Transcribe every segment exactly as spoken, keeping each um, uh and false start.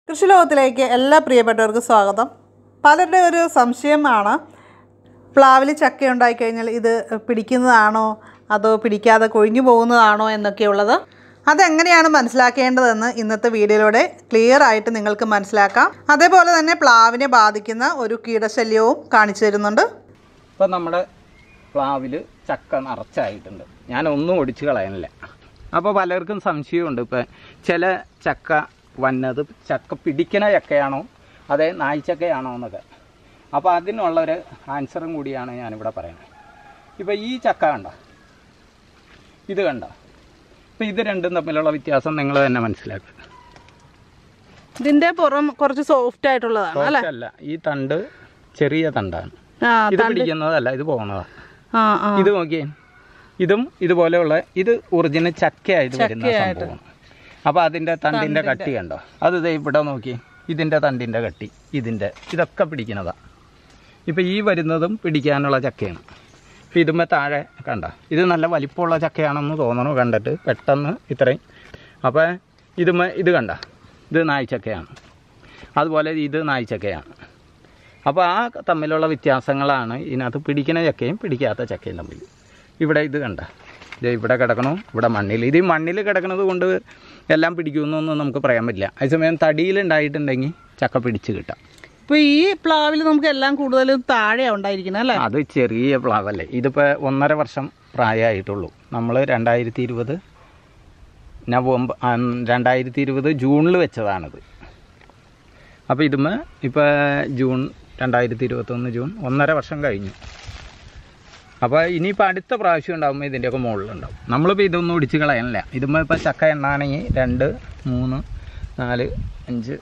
കൃഷി ലോകത്തിലേക്ക് എല്ലാ പ്രിയപ്പെട്ടവർക്കും സ്വാഗതം. പലരുടെ ഒരു സംശയമാണ്, പ്ലാവിൽ ചക്ക ഉണ്ടായി കഴിഞ്ഞാൽ ഇത് പിടിക്കുന്നതാണോ അതോ പിടിക്കാതെ കൊഴിഞ്ഞു പോകുന്നതാണോ എന്നൊക്കെയുള്ളത്. അതെങ്ങനെയാണ് മനസ്സിലാക്കേണ്ടതെന്ന് ഇന്നത്തെ വീഡിയോയിലൂടെ ക്ലിയർ ആയിട്ട് നിങ്ങൾക്ക് മനസ്സിലാക്കാം. അതേപോലെ തന്നെ പ്ലാവിനെ ബാധിക്കുന്ന ഒരു കീടശല്യവും കാണിച്ചു തരുന്നുണ്ട്. ഇപ്പം നമ്മുടെ പ്ലാവിൽ ചക്ക നിറച്ചായിട്ടുണ്ട്. ഞാനൊന്നും ഒടിച്ച് കളയാനില്ല. അപ്പോൾ പലർക്കും സംശയമുണ്ട്, ഇപ്പം ചില ചക്ക വന്നത് ചക്ക പിടിക്കണ ചക്കയാണോ അതേ നായ്ച്ചക്കയാണോ എന്നൊക്കെ. അപ്പോൾ അതിനുള്ളൊരു ആൻസറും കൂടിയാണ് ഞാനിവിടെ പറയുന്നത്. ഇപ്പോൾ ഈ ചക്ക കണ്ട, ഇത് കണ്ട, ഇപ്പം ഇത് രണ്ടും തമ്മിലുള്ള വ്യത്യാസം നിങ്ങൾ തന്നെ മനസ്സിലാക്കുക. ഇതിൻ്റെ പുറം കുറച്ച് സോഫ്റ്റ് ആയിട്ടുള്ളതാണ് അല്ല, ഈ തണ്ട് ചെറിയ തണ്ടാണ്. ഇത് പിടിക്കുന്നതല്ല, ഇത് പോകുന്നതാണ്. ഇത് നോക്കിയേ, ഇതും ഇതുപോലെയുള്ള ഇത് ഒറിജിനൽ ചക്കയായിട്ട് വരുന്ന സംഭവമാണ്. അപ്പോൾ അതിൻ്റെ തണ്ടിൻ്റെ കട്ടി കണ്ടോ, അത് ദേ ഇവിടെ നോക്കി, ഇതിൻ്റെ തണ്ടിൻ്റെ കട്ടി, ഇതിൻ്റെ ഇതൊക്കെ പിടിക്കുന്നതാണ്. ഇപ്പോൾ ഈ വരുന്നതും പിടിക്കാനുള്ള ചക്കയാണ്. ഇപ്പോൾ ഇതുമ്മേ താഴെ കണ്ട, ഇത് നല്ല വലിപ്പമുള്ള ചക്കയാണെന്ന് തോന്നണു കണ്ടിട്ട് പെട്ടെന്ന് ഇത്രയും. അപ്പോൾ ഇതുമ്മേ ഇത് കണ്ട, ഇത് നായ്ച്ചക്കയാണ്, അതുപോലെ ഇത് നായ്ച്ചക്കയാണ്. അപ്പോൾ ആ തമ്മിലുള്ള വ്യത്യാസങ്ങളാണ് ഇതിനകത്ത് പിടിക്കുന്ന ചക്കയും പിടിക്കാത്ത ചക്കയും തമ്മിൽ. ഇവിടെ ഇത് കണ്ട, ഇത് ഇവിടെ കിടക്കണു, ഇവിടെ മണ്ണിൽ. ഇത് മണ്ണിൽ കിടക്കുന്നത് കൊണ്ട് എല്ലാം പിടിക്കുമെന്നൊന്നും നമുക്ക് പറയാൻ പറ്റില്ല. അതേസമയം തടിയിലുണ്ടായിട്ടുണ്ടെങ്കിൽ ചക്ക പിടിച്ച് കിട്ടാം. ഇപ്പോൾ ഈ പ്ലാവിൽ നമുക്ക് എല്ലാം കൂടുതലും താഴെ ഉണ്ടായിരിക്കണം അല്ലേ? അത് ചെറിയ പ്ലാവല്ലേ, ഇതിപ്പോൾ ഒന്നര വർഷം പ്രായമായിട്ടുള്ളൂ. നമ്മൾ രണ്ടായിരത്തി ഇരുപത് നവംബർ രണ്ടായിരത്തി ഇരുപത് ജൂണിൽ വെച്ചതാണിത്. അപ്പോൾ ഇതുമ്മേ ഇപ്പോൾ ജൂൺ രണ്ടായിരത്തി ഇരുപത്തൊന്ന് ജൂൺ ഒന്നര വർഷം കഴിഞ്ഞു. അപ്പോൾ ഇനിയിപ്പോൾ അടുത്ത പ്രാവശ്യം ഉണ്ടാകുമ്പോൾ ഇതിൻ്റെയൊക്കെ മുകളിലുണ്ടാവും. നമ്മളിപ്പോൾ ഇതൊന്നും ഒടിച്ച് കളയാനില്ല. ഇതുമ്പോൾ ഇപ്പോൾ ചക്ക എണ്ണാണെങ്കിൽ രണ്ട് മൂന്ന് നാല് അഞ്ച്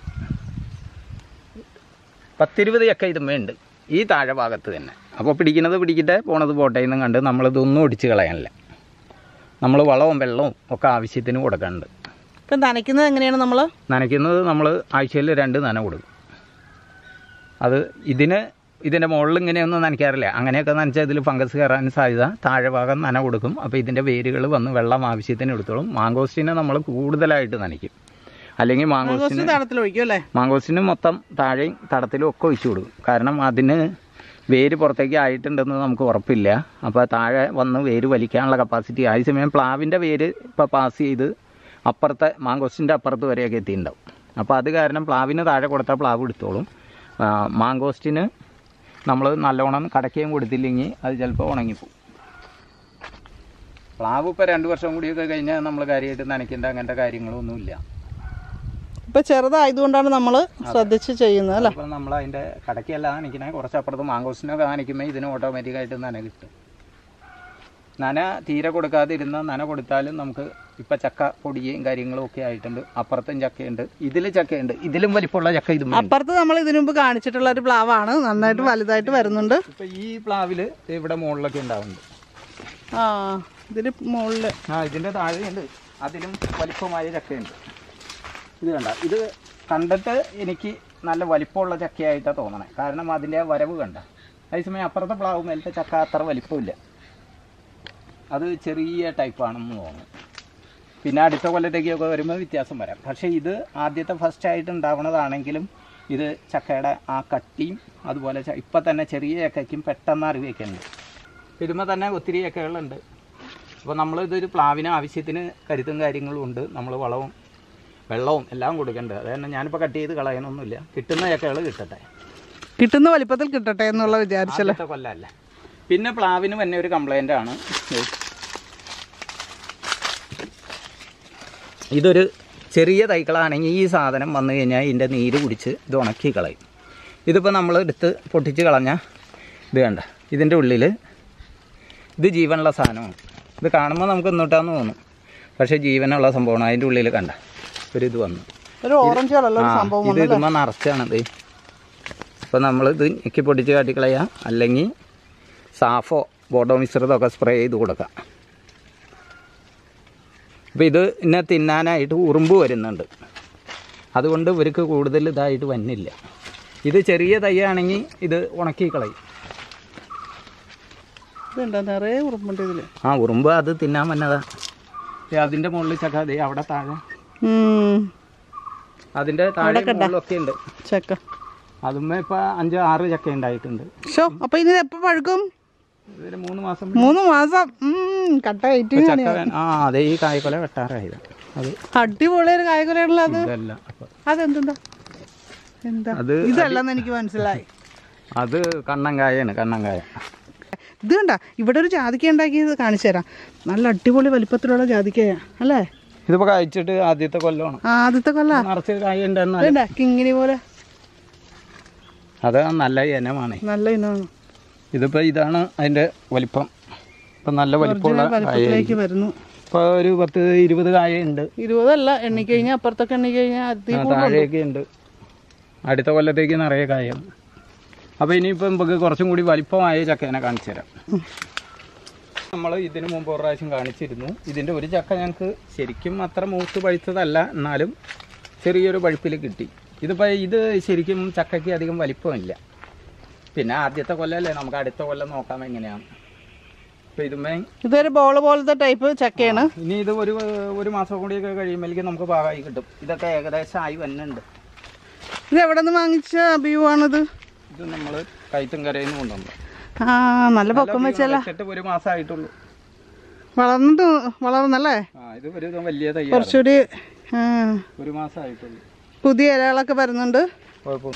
പത്തിരുപത് ചക്ക ഇതുമ്പോൾ ഉണ്ട് ഈ താഴെ ഭാഗത്ത് തന്നെ. അപ്പോൾ പിടിക്കുന്നത് പിടിക്കട്ടെ, പോണത് പോട്ടെ എന്നും കണ്ട് നമ്മളിതൊന്നും ഒടിച്ച് കളയാനില്ല. നമ്മൾ വളവും വെള്ളവും ഒക്കെ ആവശ്യത്തിന് കൊടുക്കാനുണ്ട്. ഇപ്പം നനയ്ക്കുന്നത് എങ്ങനെയാണ്? നമ്മൾ നനയ്ക്കുന്നത് നമ്മൾ ആഴ്ചയിൽ രണ്ട് നന കൊടുക്കും. അത് ഇതിന് ഇതിൻ്റെ മുകളിൽ ഇങ്ങനെയൊന്നും നനയ്ക്കാറില്ല. അങ്ങനെയൊക്കെ നനച്ചാൽ ഇതിൽ ഫംഗസ് കയറാൻ സാധ്യത. താഴെ ഭാഗം നന കൊടുക്കും. അപ്പോൾ ഇതിൻ്റെ വേരുകൾ വന്ന് വെള്ളം ആവശ്യത്തിന് എടുത്തോളും. മാങ്കോസ്റ്റിനെ നമ്മൾ കൂടുതലായിട്ട് നനയ്ക്കും. അല്ലെങ്കിൽ മാങ്കോസ്റ്റിന് തടത്തിലൊഴിക്കും അല്ലേ? മാങ്കോസ്റ്റിന് മൊത്തം താഴെയും തടത്തിലും ഒക്കെ ഒഴിച്ചു കൊടുക്കും. കാരണം അതിന് വേര് പുറത്തേക്ക് ആയിട്ടുണ്ടെന്ന് നമുക്ക് ഉറപ്പില്ല. അപ്പോൾ താഴെ വന്ന് വേര് വലിക്കാനുള്ള കപ്പാസിറ്റി. ആ സമയം പ്ലാവിൻ്റെ വേര് ഇപ്പോൾ പാസ് ചെയ്ത് അപ്പുറത്തെ മാങ്കോസ്റ്റിൻ്റെ അപ്പുറത്ത് വരെയൊക്കെ എത്തിയിട്ടുണ്ടാവും. അപ്പോൾ അത് കാരണം പ്ലാവിന് താഴെ കൊടുത്താൽ പ്ലാവ് എടുത്തോളും. മാങ്കോസ്റ്റിന് നമ്മൾ നല്ലോണം കടക്കുകയും കൊടുത്തില്ലെങ്കിൽ അത് ചിലപ്പോൾ ഉണങ്ങിപ്പോവും. പ്ലാവ് ഇപ്പോൾ രണ്ട് വർഷം കൂടിയൊക്കെ കഴിഞ്ഞാൽ നമ്മൾ കാര്യമായിട്ട് നനയ്ക്കേണ്ട അങ്ങനത്തെ കാര്യങ്ങളൊന്നുമില്ല. ഇപ്പോൾ ചെറുതായതുകൊണ്ടാണ് നമ്മൾ ശ്രദ്ധിച്ച് ചെയ്യുന്നത് അല്ലേ? അപ്പോൾ നമ്മൾ അതിൻ്റെ കടക്കയല്ല നനയ്ക്കണേ, കുറച്ച് അപ്പുറത്ത് മാങ്കോസ്റ്റിനൊക്കെ നനയ്ക്കുമ്പോൾ ഇതിന് ഓട്ടോമാറ്റിക്കായിട്ട് നന കിട്ടും. നന തീരെ കൊടുക്കാതിരുന്ന നന കൊടുത്താലും നമുക്ക് ഇപ്പം ചക്ക പൊടിയും കാര്യങ്ങളും ഒക്കെ ആയിട്ടുണ്ട്. അപ്പുറത്തും ചക്കയുണ്ട്, ഇതിൽ ചക്കയുണ്ട്, ഇതിലും വലിപ്പമുള്ള ചക്ക ഇതും. അപ്പുറത്ത് നമ്മൾ ഇതിനു മുമ്പ് കാണിച്ചിട്ടുള്ള ഒരു പ്ലാവാണ്, നന്നായിട്ട് വലുതായിട്ട് വരുന്നുണ്ട്. ഇപ്പം ഈ പ്ലാവിൽ ഇവിടെ മുകളിലൊക്കെ ഉണ്ടാവുന്നുണ്ട്. ആ ഇതിന് മുകളിൽ ആ ഇതിൻ്റെ താഴെയുണ്ട്, അതിലും വലിപ്പമായ ചക്കയുണ്ട്. ഇത് കണ്ട, ഇത് കണ്ടിട്ട് എനിക്ക് നല്ല വലിപ്പമുള്ള ചക്കയായിട്ടാണ് തോന്നണേ. കാരണം അതിൻ്റെ വരവ് കണ്ട. അതേസമയം അപ്പുറത്തെ പ്ലാവ് മേലത്തെ ചക്ക അത്ര വലിപ്പമില്ല, അത് ചെറിയ ടൈപ്പാണെന്ന് തോന്നുന്നു. പിന്നെ അടുത്ത കൊല്ലത്തേക്കൊക്കെ വരുമ്പോൾ വ്യത്യാസം വരാം. പക്ഷേ ഇത് ആദ്യത്തെ ഫസ്റ്റ് ആയിട്ട് ഉണ്ടാവുന്നതാണെങ്കിലും ഇത് ചക്കയുടെ ആ കട്ടിയും അതുപോലെ ഇപ്പം തന്നെ ചെറിയ ചക്കയ്ക്കും പെട്ടെന്ന് അറിവൊക്കെ ഉണ്ട്. ഇതുമ്പോൾ തന്നെ ഒത്തിരി ചക്കകളുണ്ട്. അപ്പോൾ നമ്മളിതൊരു പ്ലാവിന് ആവശ്യത്തിന് കരുത്തും കാര്യങ്ങളും ഉണ്ട്. നമ്മൾ വളവും വെള്ളവും എല്ലാം കൊടുക്കേണ്ടത്. അത് തന്നെ ഞാനിപ്പോൾ കട്ട് ചെയ്ത് കളയാനൊന്നുമില്ല. കിട്ടുന്ന ചക്കകൾ കിട്ടട്ടെ, കിട്ടുന്ന വലിപ്പത്തിൽ കിട്ടട്ടെ എന്നുള്ള വിചാരിച്ചല്ലേ കൊല്ലമല്ല. പിന്നെ പ്ലാവിന് തന്നെ ഒരു കംപ്ലൈൻ്റ് ആണ്, ഇതൊരു ചെറിയ തൈക്കളാണെങ്കിൽ ഈ സാധനം വന്നു കഴിഞ്ഞാൽ ഇതിൻ്റെ നീര് കുടിച്ച് ഇത് ഉണക്കി കളയും. ഇതിപ്പോൾ നമ്മൾ എടുത്ത് പൊട്ടിച്ച് കളഞ്ഞാൽ ഇത് കണ്ട, ഇതിൻ്റെ ഉള്ളിൽ ഇത് ജീവനുള്ള സാധനമാണ്. ഇത് കാണുമ്പോൾ നമുക്ക് ഇന്നോട്ടാന്ന് തോന്നും, പക്ഷേ ജീവനുള്ള സംഭവമാണ്. അതിൻ്റെ ഉള്ളിൽ കണ്ട ഒരു ഇത് വന്നു, ഒരു ഓറഞ്ച് കളറുള്ള സംഭവം. ഇത് ഇതുമ്പോൾ നിറച്ചാണത്. ഇപ്പോൾ നമ്മളിത് ഞെക്കി പൊട്ടിച്ച് കാട്ടിക്കളയാം, അല്ലെങ്കിൽ സാഫോ ബോഡോ മിശ്രിതമൊക്കെ സ്പ്രേ ചെയ്ത് കൊടുക്കാം. അപ്പോൾ ഇത് ഇന്നെ തിന്നാനായിട്ട് ഉറുമ്പ് വരുന്നുണ്ട്, അതുകൊണ്ട് ഇവർക്ക് കൂടുതൽ ഇതായിട്ട് വന്നില്ല. ഇത് ചെറിയ തൈയാണെങ്കിൽ ഇത് ഉണക്കി കളയും. ഇതുണ്ടോ നിറയെ ഉറുമ്പുണ്ട് ഇതിൽ? ആ ഉറുമ്പ് അത് തിന്നാൻ വന്നതാ. അതിൻ്റെ മുകളിൽ ചക്ക അതെ അവിടെ താഴെ അതിന്റെ താഴെ മുകളിലൊക്കെ ഉണ്ട് ചക്ക. അതുമ്മേ ഇപ്പൊ അഞ്ച് ആറ് ചക്ക ഉണ്ടായിട്ടുണ്ട്. അപ്പൊ ഇതിന് എപ്പോ പഴുക്കും? മൂന്ന് മാസം മൂന്ന് മാസം കട്ട വെയിറ്റിംഗ്. ആ അതെ, ഈ കായ്ക്കൊല വെട്ടാറായത്. അത് അടിപൊളിയൊരു കായ്ക്കൊലയാണല്ലോ അത്. അതെന്താ എന്താ ഇതല്ലെന്ന് എനിക്ക് മനസ്സിലായി. അത് കണ്ണങ്കായാണ്, കണ്ണങ്കായ. ഇത് കണ്ട, ഇവിടെ ഒരു ജാതിക്ക ഉണ്ടാക്കിയത് കാണിച്ചു തരാം. നല്ല അടിപൊളി വലിപ്പത്തിലുള്ള ജാതിക്കയാ അല്ലേ? ഇതിപ്പോ കഴിച്ചിട്ട് ആദ്യത്തെ കൊല്ലമാണ്. ആദ്യത്തെ കൊല്ല നിറച്ച് കായ ഉണ്ടെന്നാ കിങ്ങിണി പോലെ. അത് നല്ല ഇനമാണ്, നല്ല ഇനമാണ്. ഇതിപ്പോ ഇതാണ് അതിന്റെ വലിപ്പം. ഇപ്പൊ നല്ല വലിപ്പമുള്ള വലിപ്പത്തിലേക്ക് വരുന്നു. ഇപ്പൊ ഒരു പത്ത് ഇരുപത് കായ ഉണ്ട്. ഇരുപതല്ല, എണ്ണി കഴിഞ്ഞാൽ അപ്പുറത്തൊക്കെ എണ്ണി കഴിഞ്ഞാൽ താഴെയൊക്കെ ഉണ്ട്. അടുത്ത കൊല്ലത്തേക്ക് നിറയെ കായാണ്. അപ്പൊ ഇനിയിപ്പോ നമുക്ക് കുറച്ചും കൂടി വലിപ്പമായ ചക്കേനെ കാണിച്ചു തരാം. നമ്മൾ ഇതിനു മുമ്പ് ഒരു പ്രാവശ്യം കാണിച്ചിരുന്നു. ഇതിന്റെ ഒരു ചക്ക ഞങ്ങൾക്ക് ശരിക്കും അത്ര മൂത്ത് പഴുത്തതല്ല, എന്നാലും ചെറിയൊരു പഴുപ്പിൽ കിട്ടി. ഇതിപ്പോ ഇത് ശരിക്കും ചക്കയ്ക്ക് അധികം വലിപ്പമില്ല. പിന്നെ ആദ്യത്തെ കൊല്ലല്ലേ, നമുക്ക് അടുത്ത കൊല്ലം നോക്കാം എങ്ങനെയാണ്. അപ്പൊ ഇതുമേ ഇതൊരു ബോൾ പോലത്തെ ടൈപ്പ് ചക്കയാണ്. ഇനി ഇത് ഒരു ഒരു മാസം കൂടിയൊക്കെ കഴിയുമ്പോഴേക്കും നമുക്ക് പാകമായി കിട്ടും. ഇതൊക്കെ ഏകദേശം ആയി വന്നുണ്ട്. ഇത് എവിടെ നിന്ന് വാങ്ങിച്ച വ്യൂ ആണിത്? ഇത് നമ്മള് കൈത്തുംകരയിൽ നിന്ന് കൊണ്ടുവന്നു. ആ, നല്ല പൊക്കം വെച്ചല്ല. ഒരു മാസമായിട്ടുള്ളൂ. വളർന്നിട്ട് വളർന്നല്ലേ? ഇത് ഒരു വലിയ തൈ, കുറച്ചുകൂടി ഒരു മാസമായിട്ടുള്ളൂ. പുതിയ ഇലകളൊക്കെ വരുന്നുണ്ട്. കുഴപ്പമില്ല.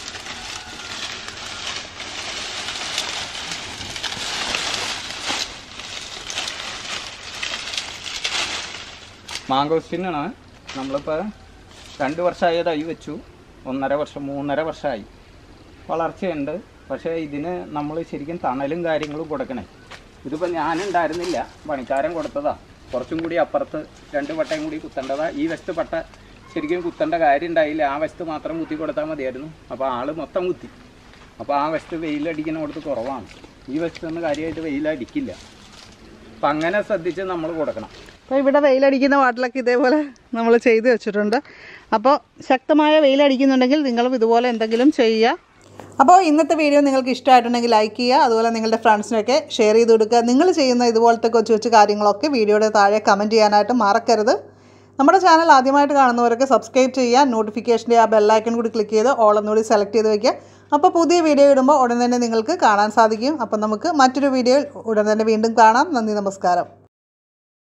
മാങ്കോസ്റ്റിനാണ്. നമ്മളിപ്പോൾ രണ്ട് വർഷമായ തൈ വെച്ചു. ഒന്നര വർഷം മൂന്നര വർഷമായി. വളർച്ചയുണ്ട്. പക്ഷേ ഇതിന് നമ്മൾ ശരിക്കും തണലും കാര്യങ്ങളും കൊടുക്കണേ. ഇതിപ്പോൾ ഞാനുണ്ടായിരുന്നില്ല, പണിക്കാരൻ കൊടുത്തതാ. കുറച്ചും കൂടി അപ്പുറത്ത് രണ്ട് പട്ടയും കൂടി കുത്തേണ്ടതാ. ഈ വശത്ത് പട്ട ശരിക്കും കുത്തേണ്ട കാര്യം ഉണ്ടായില്ല. ആ വശത്ത് മാത്രം കുത്തി കൊടുത്താൽ മതിയായിരുന്നു. അപ്പോൾ ആൾ മൊത്തം കുത്തി. അപ്പോൾ ആ വശത്ത് വെയിലടിക്കുന്ന കൊടുത്ത് കുറവാണ്. ഈ വശത്തൊന്നും കാര്യമായിട്ട് വെയിലടിക്കില്ല. അപ്പം അങ്ങനെ ശ്രദ്ധിച്ച് നമ്മൾ കൊടുക്കണം. അപ്പോൾ ഇവിടെ വെയിലടിക്കുന്ന വാട്ടിലൊക്കെ ഇതേപോലെ നമ്മൾ ചെയ്ത് വെച്ചിട്ടുണ്ട്. അപ്പോൾ ശക്തമായ വെയിലടിക്കുന്നുണ്ടെങ്കിൽ നിങ്ങളും ഇതുപോലെ എന്തെങ്കിലും ചെയ്യുക. അപ്പോൾ ഇന്നത്തെ വീഡിയോ നിങ്ങൾക്ക് ഇഷ്ടമായിട്ടുണ്ടെങ്കിൽ ലൈക്ക് ചെയ്യുക. അതുപോലെ നിങ്ങളുടെ ഫ്രണ്ട്സിനൊക്കെ ഷെയർ ചെയ്ത് കൊടുക്കുക. നിങ്ങൾ ചെയ്യുന്ന ഇതുപോലത്തെ കൊച്ചു കൊച്ചു കാര്യങ്ങളൊക്കെ വീഡിയോയുടെ താഴെ കമൻറ്റ് ചെയ്യാനായിട്ട് മറക്കരുത്. നമ്മുടെ ചാനൽ ആദ്യമായിട്ട് കാണുന്നവരൊക്കെ സബ്സ്ക്രൈബ് ചെയ്യുക. നോട്ടിഫിക്കേഷൻ്റെ ആ ബെല്ലൈക്കൺ കൂടി ക്ലിക്ക് ചെയ്ത് ഓൾ ഒന്നുകൂടി സെലക്ട് ചെയ്ത് വയ്ക്കുക. അപ്പോൾ പുതിയ വീഡിയോ ഇടുമ്പോൾ ഉടൻ തന്നെ നിങ്ങൾക്ക് കാണാൻ സാധിക്കും. അപ്പം നമുക്ക് മറ്റൊരു വീഡിയോയിൽ ഉടൻ തന്നെ വീണ്ടും കാണാം. നന്ദി, നമസ്കാരം.